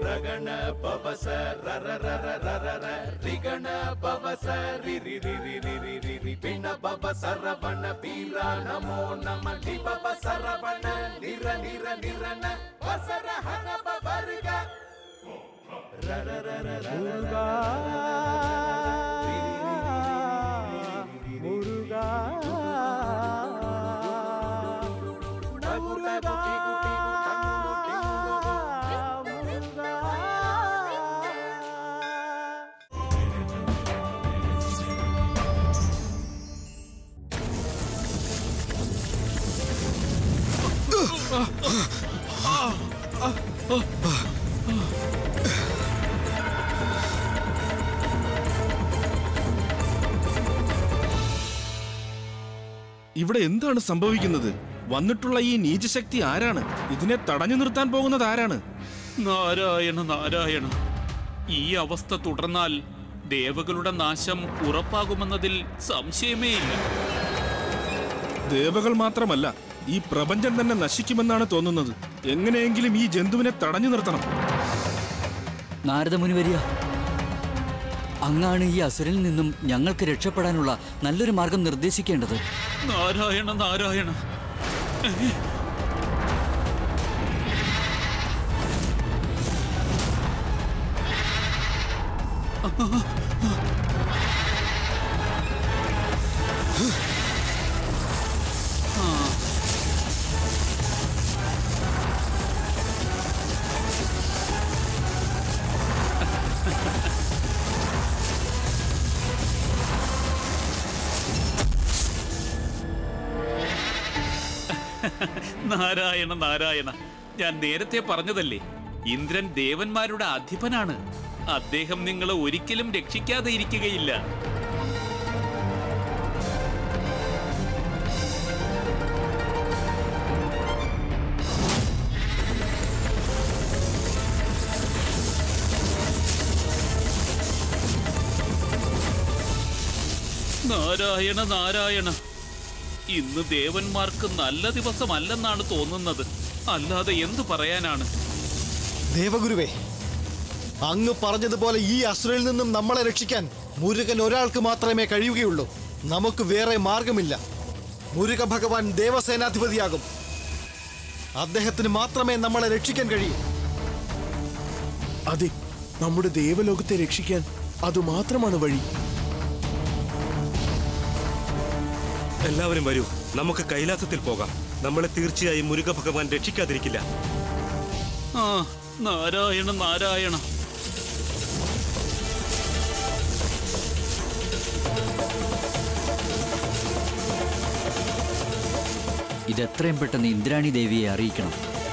ರಗಣ ಪವಸ ರರ ರರ ರರ ರ ರಿಗಣ ಪವಸ ರಿ ರಿ ರಿ ರಿ ರಿ ರಿ ರಿ ರಿ ಪಿಣ ಪವ ಸರವಣ ವೀರ ನಮೋ ನಮ ಲಿ ಪವ ಸರವಣ ನಿರ ನಿರ ನಿರನ ವಸರ ಹನ ಪವರ್ಗ ರರ ರರ ರರ ಮುರುಗಾ ഇവിടെ എന്താണ് സംഭവിക്കുന്നത്? വന്നിട്ടുള്ള ഈ നീചശക്തി ആരാണ്? ഇതിനെ തടഞ്ഞു നിർത്താൻ പോകുന്നത് ആരാണ്? നാരായണ നാരായണ, ഈ അവസ്ഥ തുടർന്നാൽ ദേവകളുടെ നാശം ഉറപ്പാകുമെന്നതിൽ സംശയമേ ഇല്ല. ദേവകൾ മാത്രമല്ല, ഈ പ്രപഞ്ചം തന്നെ നശിക്കുമെന്നാണ് തോന്നുന്നത്. എങ്ങനെയെങ്കിലും ഈ ജന്തുവിനെ തടഞ്ഞു നിർത്തണം. നാരദമുനി വരിക, അങ്ങാണ് ഈ അസുരനിൽ നിന്നും ഞങ്ങൾക്ക് രക്ഷപ്പെടാനുള്ള നല്ലൊരു മാർഗം നിർദ്ദേശിക്കേണ്ടത്. നാരായണ നാരായണ, നാരായണ നാരായണ, ഞാൻ നേരത്തെ പറഞ്ഞതല്ലേ, ഇന്ദ്രൻ ദേവന്മാരുടെ അധിപനാണ്. അദ്ദേഹം നിങ്ങളെ ഒരിക്കലും രക്ഷിക്കാതെ ഇരിക്കുകയില്ല. നാരായണ നാരായണ, ഇന്ന് ദേവന്മാർക്ക് നല്ല ദിവസമല്ലെന്നാണ് തോന്നുന്നത്. അല്ലാതെ എന്തു പറയാനാണ്? ദേവഗുരുവേ, അങ്ങ് പറഞ്ഞതുപോലെ ഈ അസുരനിൽ നിന്നും നമ്മളെ രക്ഷിക്കാൻ മുരുകൻ ഒരാൾക്ക് മാത്രമേ കഴിയുകയുള്ളൂ. നമുക്ക് വേറെ മാർഗമില്ല. മുരുക ഭഗവാൻ ദേവസേനാധിപതിയാകും. അദ്ദേഹത്തിന് മാത്രമേ നമ്മളെ രക്ഷിക്കാൻ കഴിയൂ. അതെ, നമ്മുടെ ദേവലോകത്തെ രക്ഷിക്കാൻ അതുമാത്രമാണ് വഴി. എല്ലാവരും വരൂ, നമുക്ക് കൈലാസത്തിൽ പോകാം. നമ്മളെ തീർച്ചയായും മുരുക ഭഗവാൻ രക്ഷിക്കാതിരിക്കില്ല. ആ, നാരായണ നാരായണ. ഇതെത്രയും പെട്ടെന്ന് ഇന്ദ്രാണി ദേവിയെ അറിയിക്കണം.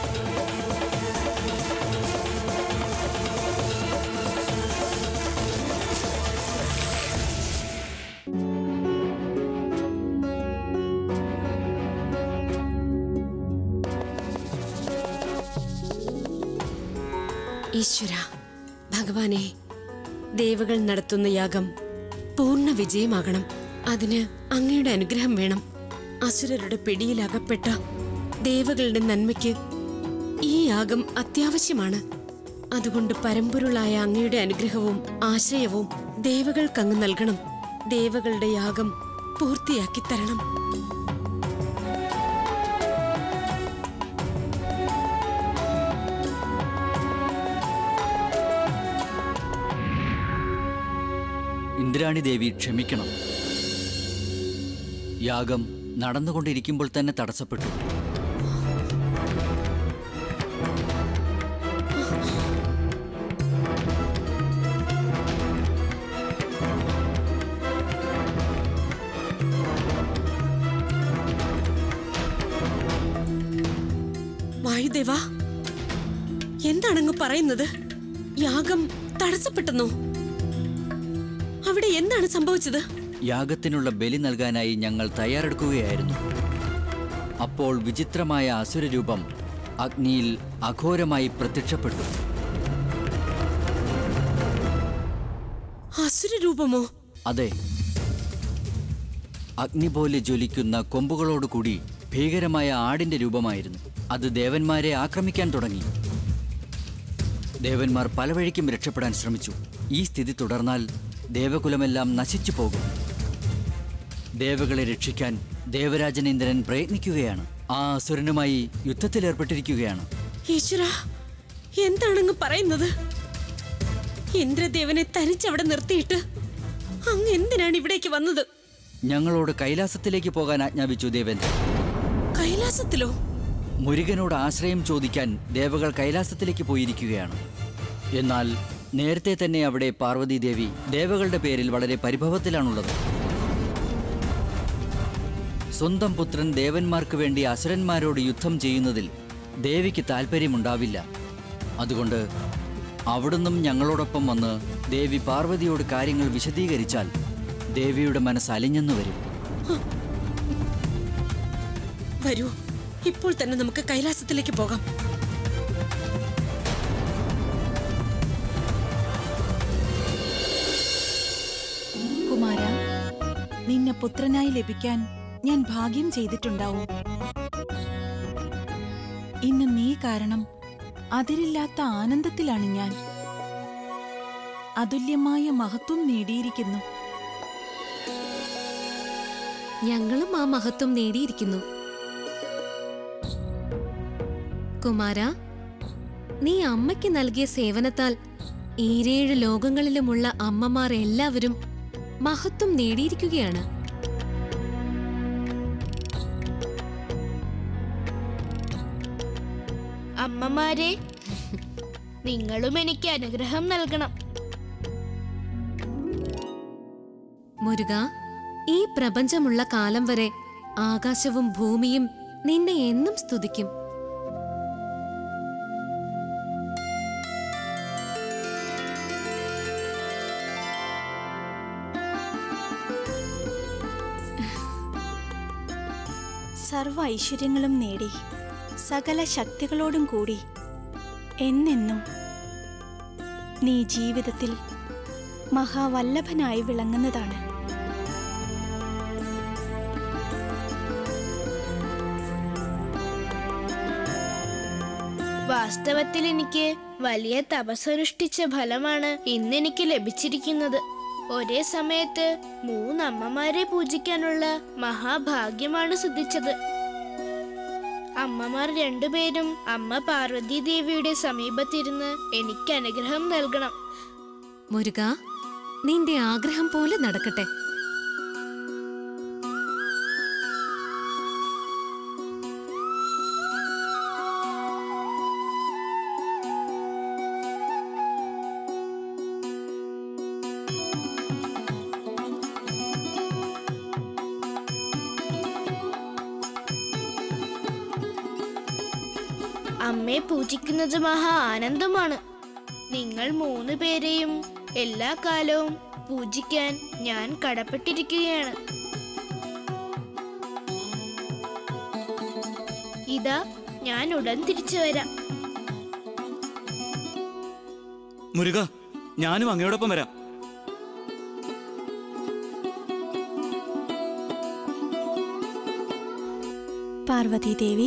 ഈശ്വര ഭഗവാനെ, ദേവകൾ നടത്തുന്ന യാഗം പൂർണ്ണ വിജയമാകണം. അതിന് അങ്ങയുടെ അനുഗ്രഹം വേണം. അസുരരുടെ പിടിയിലകപ്പെട്ട ദേവകളുടെ നന്മയ്ക്ക് ഈ യാഗം അത്യാവശ്യമാണ്. അതുകൊണ്ട് പരമ്പൊരുളായ അങ്ങയുടെ അനുഗ്രഹവും ആശ്രയവും ദേവകൾക്കങ്ങ് നൽകണം. ദേവകളുടെ യാഗം പൂർത്തിയാക്കി തരണം. ഇന്ദ്രാണി ദേവി ക്ഷമിക്കണം. യാഗം നടന്നുകൊണ്ടിരിക്കുമ്പോൾ തന്നെ തടസ്സപ്പെട്ടു. വായുദേവാ, എന്താണങ്ങ് പറയുന്നത്? യാഗം തടസ്സപ്പെട്ടെന്നോ? അവിടെ എന്താണ് സംഭവിച്ചത്? യാഗത്തിനുള്ള ബലി നൽകാനായി ഞങ്ങൾ തയ്യാറെടുക്കുകയായിരുന്നു. അപ്പോൾ വിചിത്രമായ അസുരരൂപം അഗ്നിയിൽ അഘോരമായി പ്രത്യക്ഷപ്പെട്ടു. അസുരരൂപമോ? അതെ, അഗ്നി പോലെ ജ്വലിക്കുന്ന കൊമ്പുകളോടുകൂടി ഭീകരമായ ആടിന്റെ രൂപമായിരുന്നു. അത് ദേവന്മാരെ ആക്രമിക്കാൻ തുടങ്ങി. ദേവന്മാർ പല വഴിക്കും രക്ഷപ്പെടാൻ ശ്രമിച്ചു. ഈ സ്ഥിതി തുടർന്നാൽ ദേവകുലമെല്ലാം നശിച്ചു പോകും. ദേവകളെ രക്ഷിക്കാൻ ദേവരാജൻ ഇന്ദ്രൻ പ്രയത്നിക്കുകയാണ്. ആ അസുരനുമായി യുദ്ധത്തിലേർപ്പെട്ടിരിക്കുകയാണ്. ഈശ്വര, എന്താണങ്ങ് പറയുന്നത്? ഇന്ദ്രദേവനെ തനിച്ചവിടെ നിർത്തിയിട്ട് അങ്ങ് എന്തിനാണ് ഇവിടേക്ക് വന്നത്? ഞങ്ങളോട് കൈലാസത്തിലേക്ക് പോകാൻ ആജ്ഞാപിച്ചു ദേവേന്ദ്രൻ. കൈലാസത്തിലോ? മുരുകനോട് ആശ്രയം ചോദിക്കാൻ ദേവകൾ കൈലാസത്തിലേക്ക് പോയിരിക്കുകയാണ്. എന്നാൽ നേരത്തെ തന്നെ അവിടെ പാർവതി ദേവി ദേവകളുടെ പേരിൽ വളരെ പരിഭവത്തിലാണുള്ളത്. സ്വന്തം പുത്രൻ ദേവന്മാർക്ക് വേണ്ടി അസുരന്മാരോട് യുദ്ധം ചെയ്യുന്നതിൽ ദേവിക്ക് താല്പര്യമുണ്ടാവില്ല. അതുകൊണ്ട് അവിടുന്നും ഞങ്ങളോടൊപ്പം വന്ന് ദേവി പാർവതിയോട് കാര്യങ്ങൾ വിശദീകരിച്ചാൽ ദേവിയുടെ മനസ്സ് അലിഞ്ഞെന്നു വരും. വരൂ, ഇപ്പോൾ തന്നെ നമുക്ക് കൈലാസത്തിലേക്ക് പോകാം. കുമാര, നിന്നെ പുത്രനായി ലഭിക്കാൻ ഞാൻ ഭാഗ്യം ചെയ്തിട്ടുണ്ടാവും. ഇന്ന് നീ കാരണം അതിരില്ലാത്ത ആനന്ദത്തിലാണ് ഞാൻ. അതുല്യമായ മഹത്വം നേടിയിരിക്കുന്നു. ഞങ്ങളും ആ മഹത്വം നേടിയിരിക്കുന്നു. കുമാര, നീ അമ്മയ്ക്ക് നൽകിയ സേവനത്താൽ 7 ലോകങ്ങളിലുമുള്ള അമ്മമാർ എല്ലാവരും മഹത്വം നേടിയിരിക്കുകയാണ്. അമ്മമാരെ, നിങ്ങളും എനിക്ക് അനുഗ്രഹം നൽകണം. മുരുക, ഈ പ്രപഞ്ചമുള്ള കാലം വരെ ആകാശവും ഭൂമിയും നിന്നെ എന്നും സ്തുതിക്കും. സർവ ഐശ്വര്യങ്ങളും നേടി സകല ശക്തികളോടും കൂടി എന്നെന്നും നീ ജീവിതത്തിൽ മഹാവല്ലഭനായി വിളങ്ങുന്നതാണ്. വാസ്തവത്തിൽ എനിക്ക് വലിയ തപസ്സനുഷ്ഠിച്ച ഫലമാണ് ഇന്നെനിക്ക് ലഭിച്ചിരിക്കുന്നത്. ഒരേ സമയത്ത് 3 അമ്മമാരെ പൂജിക്കാനുള്ള മഹാഭാഗ്യമാണ് സിദ്ധിച്ചത്. അമ്മമാർ 2 പേരും അമ്മ പാർവതി ദേവിയുടെ സമീപത്തിരുന്ന് എനിക്ക് അനുഗ്രഹം നൽകണം. മുരുക, നിന്റെ ആഗ്രഹം പോലെ നടക്കട്ടെ. അമ്മയെ പൂജിക്കുന്നത് മഹാ ആനന്ദമാണ്. നിങ്ങൾ 3 പേരെയും എല്ലാ കാലവും പൂജിക്കാൻ ഞാൻ കടപ്പെട്ടിരിക്കുകയാണ്. ഇതാ, ഞാൻ ഉടൻ തിരിച്ചു വരാം. മുരുക, ഞാനും അങ്ങയോടൊപ്പം വരാം. പാർവതി ദേവി,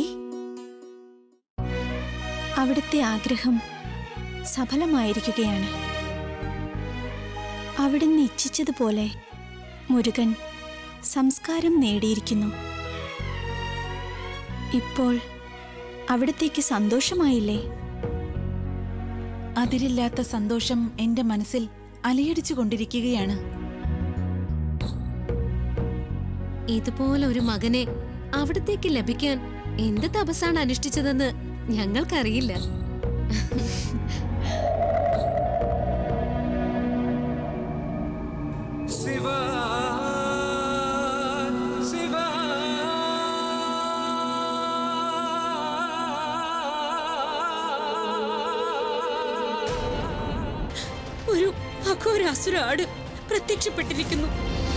അവിടുത്തെ ആഗ്രഹം സഫലമായിരിക്കുകയാണ്. അവിടുന്ന് ഇച്ഛിച്ചതുപോലെ മുരുകൻ സംസ്കാരം നേടിയിരിക്കുന്നു. ഇപ്പോൾ അവിടത്തേക്ക് സന്തോഷമായില്ലേ? അതിരില്ലാത്ത സന്തോഷം എന്റെ മനസ്സിൽ അലയടിച്ചു കൊണ്ടിരിക്കുകയാണ്. ഇതുപോലെ ഒരു മകനെ അവിടത്തേക്ക് ലഭിക്കാൻ എന്ത് തപസ്സാണ് അനുഷ്ഠിച്ചതെന്ന് ഞങ്ങൾക്കറിയില്ല. ഒരു അഘോരാസുര ആട് പ്രത്യക്ഷപ്പെട്ടിരിക്കുന്നു.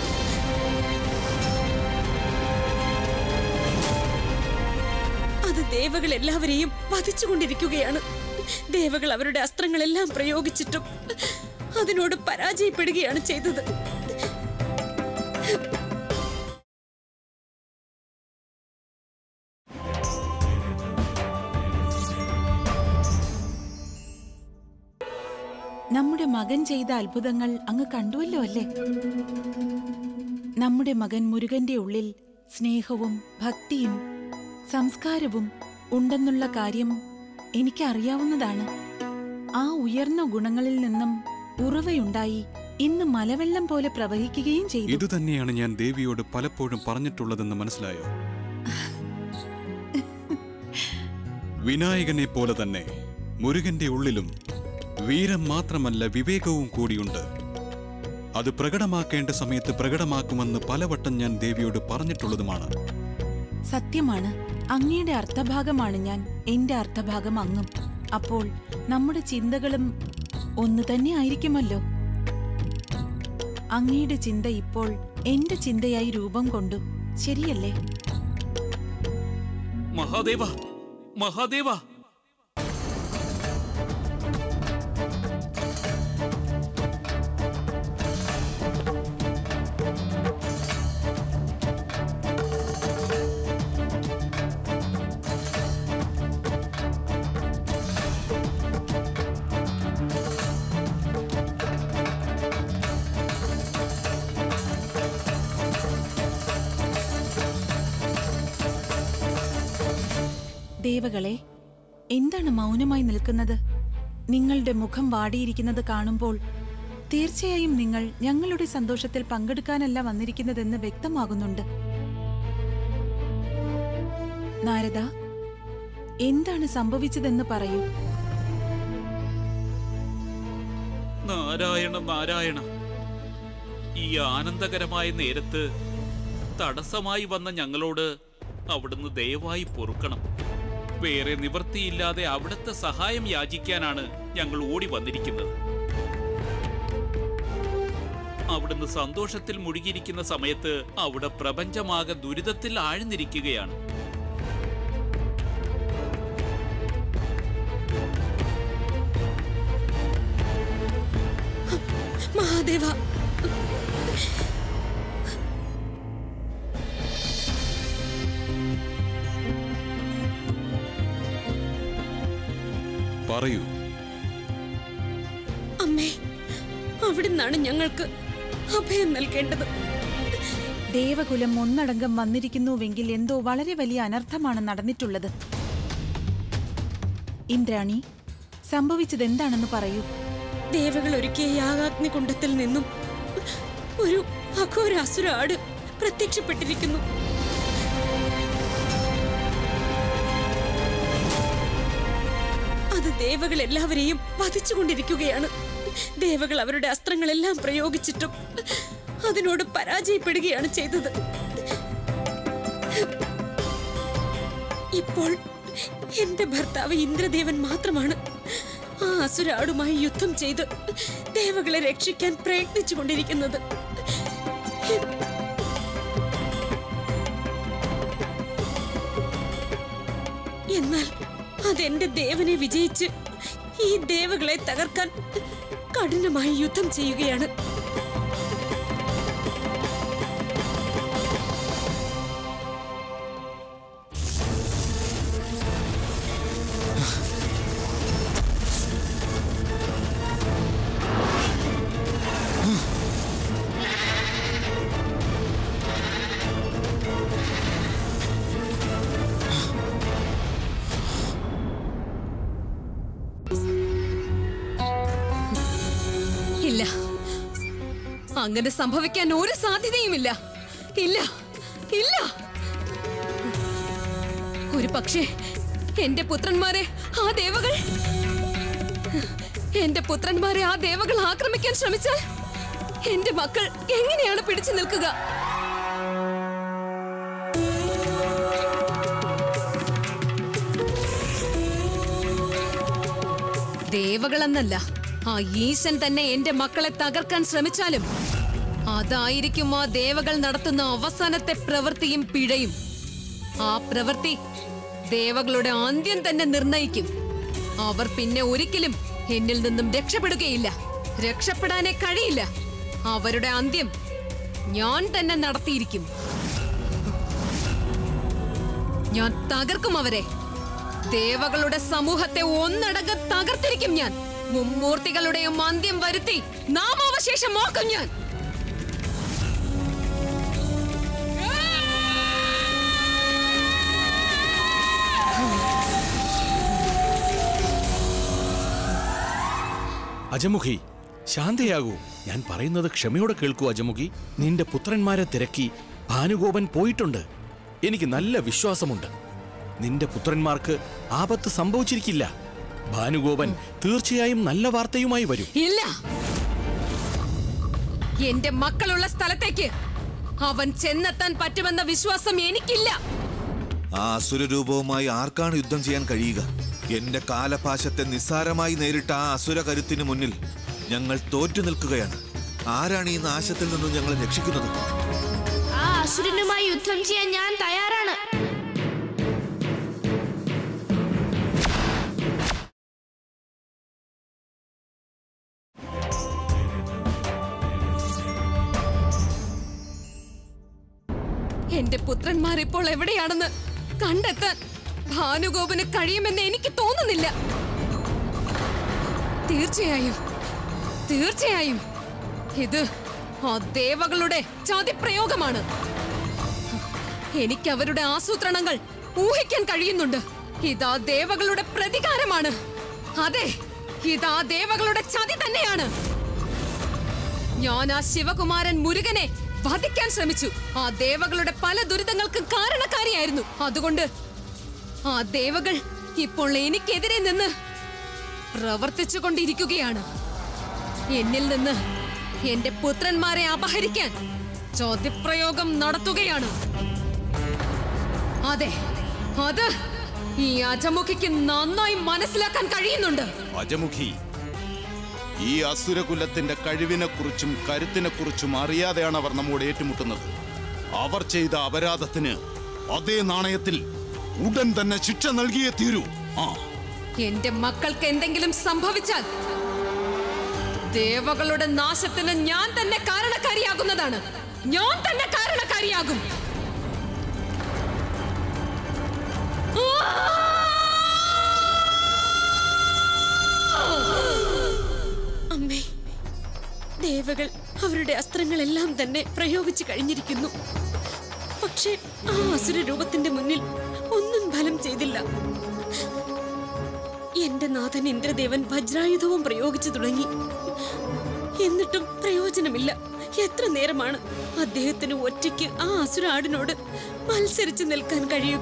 അത് ദേവകൾ എല്ലാവരെയും വധിച്ചുകൊണ്ടിരിക്കുകയാണ്. ദേവകൾ അവരുടെ അസ്ത്രങ്ങളെല്ലാം പ്രയോഗിച്ചിട്ടും അതിനോട് പരാജയപ്പെടുകയാണ് ചെയ്തത്. നമ്മുടെ മകൻ ചെയ്ത അത്ഭുതങ്ങൾ അങ്ങ് കണ്ടുവല്ലോ അല്ലേ? നമ്മുടെ മകൻ മുരുകന്റെ ഉള്ളിൽ സ്നേഹവും ഭക്തിയും സംസ്കാരവും ഉണ്ടെന്നുള്ള കാര്യം എനിക്കറിയാവുന്നതാണ്. ആ ഉയർന്ന ഗുണങ്ങളിൽ നിന്നും ഉറവയുണ്ടായി ഇന്ന് മലവെള്ളം പോലെ പ്രവഹിക്കുകയും ചെയ്തു. ഇതുതന്നെയാണ് ഞാൻ ദേവിയോട് പലപ്പോഴും പറഞ്ഞിട്ടുള്ളതെന്ന് മനസ്സിലായോ? വിനായകനെ പോലെ തന്നെ മുരുകന്റെ ഉള്ളിലും വീരം മാത്രമല്ല വിവേകവും കൂടിയുണ്ട്. അത് പ്രകടമാക്കേണ്ട സമയത്ത് പ്രകടമാക്കുമെന്ന് പലവട്ടം ഞാൻ ദേവിയോട് പറഞ്ഞിട്ടുള്ളതുമാണ്. സത്യമാണ്. അങ്ങയുടെ അർത്ഥഭാഗമാണ് ഞാൻ, എന്റെ അർത്ഥഭാഗം അങ്ങും. അപ്പോൾ നമ്മുടെ ചിന്തകളും ഒന്നു തന്നെ ആയിരിക്കുമല്ലോ. അങ്ങയുടെ ചിന്ത ഇപ്പോൾ എന്റെ ചിന്തയായി രൂപം കൊണ്ടു, ശരിയല്ലേ? മഹാദേവ, മഹാദേവ! ദേവകളെ, എന്താണ് മൗനമായി നിൽക്കുന്നത്? നിങ്ങളുടെ മുഖം വാടിയിരിക്കുന്നത് കാണുമ്പോൾ തീർച്ചയായും നിങ്ങൾ ഞങ്ങളുടെ സന്തോഷത്തിൽ പങ്കെടുക്കാനല്ല വന്നിരിക്കുന്നതെന്ന് വ്യക്തമാകുന്നുണ്ട്. നാരദ, എന്താണ് സംഭവിച്ചതെന്ന് പറയൂ. നാരായണ നാരായണ, ഈ ആനന്ദകരമായ നേരത്ത് തടസ്സമായി വന്ന ഞങ്ങളോട് അവിടുന്ന് ദയവായി പൊറുക്കണം. വേറെ നിവൃത്തിയില്ലാതെ അവിടുത്തെ സഹായം യാചിക്കാനാണ് ഞങ്ങൾ ഓടി വന്നിരിക്കുന്നത്. അവിടുന്ന് സന്തോഷത്തിൽ മുഴുകിയിരിക്കുന്ന സമയത്ത് അവിടെ പ്രപഞ്ചമാകെ ദുരിതത്തിൽ ആഴ്ന്നിരിക്കുകയാണ്. മഹാദേവ, പറയൂ. അമ്മേ, അവിടുന്നാണ് ഞങ്ങൾക്ക് അഭയം നൽകേണ്ടത്. ദേവകുലം ഒന്നടങ്കം വന്നിരിക്കുന്നുവെങ്കിൽ എന്തോ വളരെ വലിയ അനർത്ഥമാണ് നടന്നിട്ടുള്ളത്. ഇന്ദ്രാണി, സംഭവിച്ചതെന്താണെന്ന് പറയൂ. ദേവകൾ ഒരുക്കിയ യാഗാഗ്നി കുണ്ഡത്തിൽ നിന്നും ഒരു അഘോരാസുര ആട് പ്രത്യക്ഷപ്പെട്ടിരിക്കുന്നു. അത് ദേവകൾ എല്ലാവരെയും വധിച്ചുകൊണ്ടിരിക്കുകയാണ്. ദേവകൾ അവരുടെ അസ്ത്രങ്ങളെല്ലാം പ്രയോഗിച്ചിട്ടും അതിനോട് പരാജയപ്പെടുകയാണ് ചെയ്തത്. ഇപ്പോൾ എന്റെ ഭർത്താവ് ഇന്ദ്രദേവൻ മാത്രമാണ് ആ അസുരാടുമായി യുദ്ധം ചെയ്ത് ദേവകളെ രക്ഷിക്കാൻ പ്രയത്നിച്ചു കൊണ്ടിരിക്കുന്നത്. എന്നാൽ അതെന്റെ ദേവനെ വിജയിച്ച് ഈ ദേവകളെ തകർക്കാൻ കഠിനമായി യുദ്ധം ചെയ്യുകയാണ്. ഇല്ല, അങ്ങനെ സംഭവിക്കാൻ ഒരു സാധ്യതയുമില്ല. ഇല്ല, ഇല്ല. ഒരു പക്ഷേ എന്റെ പുത്രന്മാരെ ആ ദേവകൾ ആക്രമിക്കാൻ ശ്രമിച്ചാൽ എന്റെ മക്കൾ എങ്ങനെയാണ് പിടിച്ചു നിൽക്കുക? ദേവകളെന്നല്ല, ആ ഈശൻ തന്നെ എന്റെ മക്കളെ തകർക്കാൻ ശ്രമിച്ചാലും അതായിരിക്കും ആ ദേവകൾ നടത്തുന്ന അവസാനത്തെ പ്രവൃത്തിയും പിഴയും. ആ പ്രവൃത്തി ദേവകളുടെ അന്ത്യം തന്നെ നിർണയിക്കും. അവർ പിന്നെ ഒരിക്കലും എന്നിൽ നിന്നും രക്ഷപ്പെടുകയില്ല. രക്ഷപ്പെടാനേ കഴിയില്ല. അവരുടെ അന്ത്യം ഞാൻ തന്നെ നടത്തിയിരിക്കും. ഞാൻ തകർക്കും അവരെ. ദേവകളുടെ സമൂഹത്തെ ഒന്നടങ്കം തകർത്തിരിക്കും ഞാൻ. മുമ്മൂർത്തികളുടെയും അന്ത്യം വരുത്തി നാമാവശേഷം നോക്കും ഞാൻ. അജമുഖി, ശാന്തയാകൂ. ഞാൻ പറയുന്നത് ക്ഷമയോടെ കേൾക്കൂ അജമുഖി. നിന്റെ പുത്രന്മാരെ തിരക്കി ഭാനുഗോപൻ പോയിട്ടുണ്ട്. എനിക്ക് നല്ല വിശ്വാസമുണ്ട് നിന്റെ പുത്രന്മാർക്ക് ആപത്ത് സംഭവിച്ചിരിക്കില്ല. ഭാനുഗോപൻ തീർച്ചയായും നല്ല വാർത്തയുമായി വരും. ഇല്ല, എന്റെ മക്കളുള്ള സ്ഥലത്തേക്ക് അവൻ ചെന്നെത്താൻ പറ്റുമെന്ന വിശ്വാസം എനിക്കില്ല. ആ അസുരരൂപവുമായി ആർക്കാണ് യുദ്ധം ചെയ്യാൻ കഴിയുക? എന്റെ കാലപാശത്തെ നിസ്സാരമായി നേരിട്ട ആ അസുര കരുത്തിന് മുന്നിൽ ഞങ്ങൾ തോറ്റു നിൽക്കുകയാണ്. ആരാണ് ഈ നാശത്തിൽ നിന്നും ഞങ്ങളെ രക്ഷിക്കുന്നത്? ആ അസുരനുമായി യുദ്ധം ചെയ്യാൻ ഞാൻ തയ്യാറാണ്. എന്റെ പുത്രന്മാർ ഇപ്പോൾ എവിടെയാണെന്ന് കണ്ടെത്താൻ ഭാനുഗോപന് കഴിയുമെന്ന് എനിക്ക് തോന്നുന്നില്ല. തീർച്ചയായും ഇത് ആ ദേവകളുടെ ചതിപ്രയോഗമാണ്. എനിക്ക് അവരുടെ ആസൂത്രണങ്ങൾ ഊഹിക്കാൻ കഴിയുന്നുണ്ട്. ഇതാ ദേവകളുടെ പ്രതികാരമാണ്. അതെ, ഇതാ ദേവകളുടെ ചതി തന്നെയാണ്. ഞാൻ ആ ശിവകുമാരൻ മുരുകനെ വധിക്കാൻ ശ്രമിച്ചു. ആ ദേവകളുടെ പല ദുരിതങ്ങൾക്കും കാരണക്കാരിയായിരുന്നു. അതുകൊണ്ട് ആ ദേവകൾ ഇപ്പോൾ എനിക്കെതിരെ നിന്ന് പ്രവർത്തിച്ചുകൊണ്ടിരിക്കുകയാണ്. എന്നിൽ നിന്ന് എന്റെ പുത്രന്മാരെ അപഹരിക്കാൻ ചോദ്യപ്രയോഗം നടത്തുകയാണ്. അതെ, അത് ഈ അജമുഖിക്ക് നന്നായി മനസ്സിലാക്കാൻ കഴിയുന്നുണ്ട്. അജമുഖി, ഈ അസുരകുലത്തിന്റെ കഴിവിനെക്കുറിച്ചും കരുത്തിനെക്കുറിച്ചും അറിയാതെയാണ് അവർ നമ്മോട് ഏറ്റുമുട്ടുന്നത്. അവർ ചെയ്ത അപരാധത്തിന് അതേ നാണയത്തിൽ ഉടൻ തന്നെ ശിക്ഷ നൽകിയേ തീരൂ. എന്റെ മക്കൾക്ക് എന്തെങ്കിലും സംഭവിച്ചാൽ ദേവകളുടെ നാശത്തിന് ഞാൻ തന്നെ കാരണക്കാരിയാകുന്നതാണ്. ഞാൻ തന്നെ കാരണക്കാരിയാകും. അമ്മേ, ദേവകൾ അവരുടെ അസ്ത്രങ്ങളെല്ലാം തന്നെ പ്രയോഗിച്ചു കഴിഞ്ഞിരിക്കുന്നു. പക്ഷേ ആ അസുര രൂപത്തിന്റെ മുന്നിൽ ഒന്നും ഫലം ചെയ്തില്ല. എന്റെ നാഥൻ ഇന്ദ്രദേവൻ വജ്രായുധവും പ്രയോഗിച്ചു തുടങ്ങി. എന്നിട്ടും പ്രയോജനമില്ല. എത്ര നേരമാണ് അദ്ദേഹത്തിന് ഒറ്റയ്ക്ക് ആ അസുര ആടിനോട് മത്സരിച്ച് നിൽക്കാൻ കഴിയുക?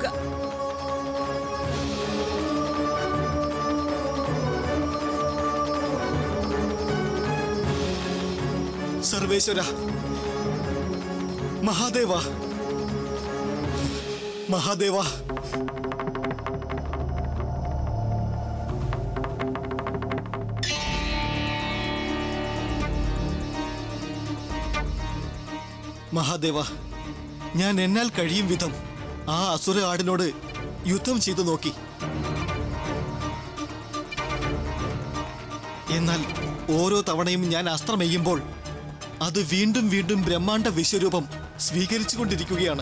സർവേശ്വര, മഹാദേവ, മഹാദേവ, മഹാദേവ, ഞാൻ എന്നാൽ കഴിയും വിധം ആ അസുര ആടിനോട് യുദ്ധം ചെയ്തു നോക്കി. എന്നാൽ ഓരോ തവണയും ഞാൻ അസ്ത്രമെയ്യുമ്പോൾ അത് വീണ്ടും വീണ്ടും ബ്രഹ്മാണ്ഡ വിശ്വരൂപം സ്വീകരിച്ചുകൊണ്ടിരിക്കുകയാണ്.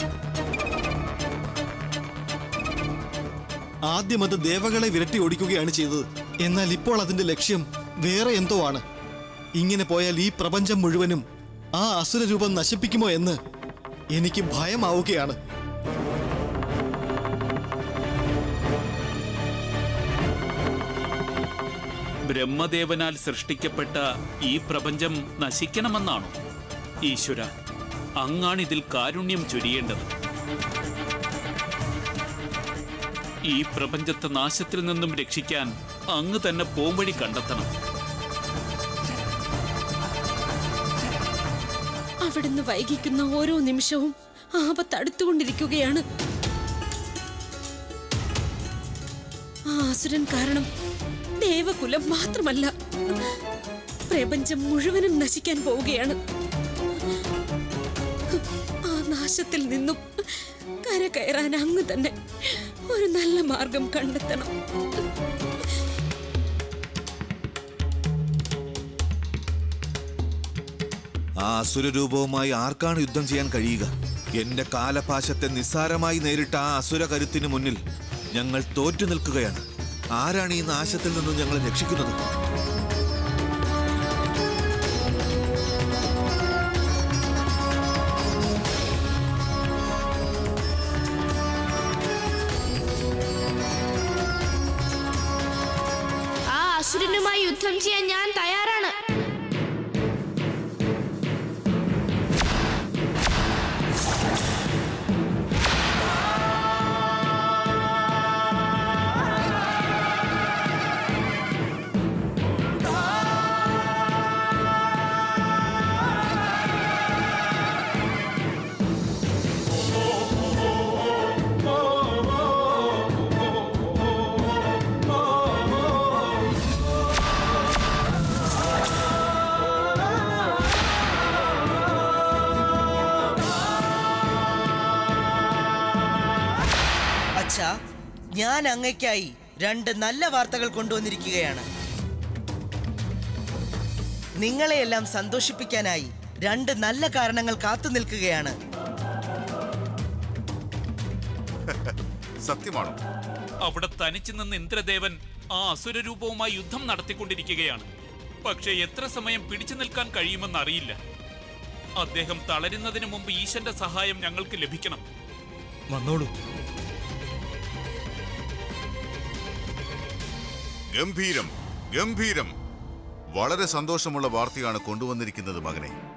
ആദ്യം അത് ദേവകളെ വിരട്ടി ഓടിക്കുകയാണ് ചെയ്തത്. എന്നാൽ ഇപ്പോൾ അതിന്റെ ലക്ഷ്യം വേറെ എന്തോ ആണ്. ഇങ്ങനെ പോയാൽ ഈ പ്രപഞ്ചം മുഴുവനും ആ അസുരരൂപം നശിപ്പിക്കുമോ എന്ന് എനിക്ക് ഭയമാവുകയാണ്. ബ്രഹ്മദേവനാൽ സൃഷ്ടിക്കപ്പെട്ട ഈ പ്രപഞ്ചം നശിക്കണമെന്നാണോ? ഈശ്വര, അങ്ങാണിതിൽ കാരുണ്യം ചൊരിയേണ്ടത്. ഈ പ്രപഞ്ചത്തെ നാശത്തിൽ നിന്നും രക്ഷിക്കാൻ അങ്ങ് തന്നെ പോംവഴി കണ്ടെത്തണം. അവിടുന്ന് വൈകിക്കുന്ന ഓരോ നിമിഷവും ആപത്ത് അടുത്തുകൊണ്ടിരിക്കുകയാണ്. ആ അസുരൻ കാരണം ദേവകുലം മാത്രമല്ല, പ്രപഞ്ചം മുഴുവനും നശിക്കാൻ പോവുകയാണ്. ആ നാശത്തിൽ നിന്നും കരകയറാൻ അങ്ങ് തന്നെ ഒരു നല്ല മാർഗം കണ്ടെത്തണം. ആ അസുരരൂപവുമായി ആർക്കാണ് യുദ്ധം ചെയ്യാൻ കഴിയുക? എന്റെ കാലപാശത്തെ നിസ്സാരമായി നേരിട്ട ആ അസുര കരുത്തിന് മുന്നിൽ ഞങ്ങൾ തോറ്റു നിൽക്കുകയാണ്. ആരാണ് ഈ നാശത്തിൽ നിന്നും ഞങ്ങളെ രക്ഷിക്കുന്നത്? ആ അസുരനുമായി യുദ്ധം ചെയ്യാൻ ഞാൻ തയ്യാറാണ്. ഞാൻ അങ്ങയ്ക്കായി 2 നല്ല വാർത്തകൾ കൊണ്ടുവന്നിരിക്കുകയാണ്. നിങ്ങളെയെല്ലാം സന്തോഷിപ്പിക്കാനായി 2 നല്ല കാരണങ്ങൾ കാത്തു നിൽക്കുകയാണ്. സത്യമാണോ? അവിടെ തനിച്ചു നിന്ന് ഇന്ദ്രദേവൻ ആ അസുരരൂപവുമായി യുദ്ധം നടത്തിക്കൊണ്ടിരിക്കുകയാണ്. പക്ഷേ എത്ര സമയം പിടിച്ചു നിൽക്കാൻ കഴിയുമെന്നറിയില്ല. അദ്ദേഹം തളരുന്നതിന് മുമ്പ് ഈശന്റെ സഹായം ഞങ്ങൾക്ക് ലഭിക്കണം. വന്നോളൂ. ഗംഭീരം, ഗംഭീരം. വളരെ സന്തോഷമുള്ള വാർത്തയാണ് കൊണ്ടുവന്നിരിക്കുന്നത് മകനെ.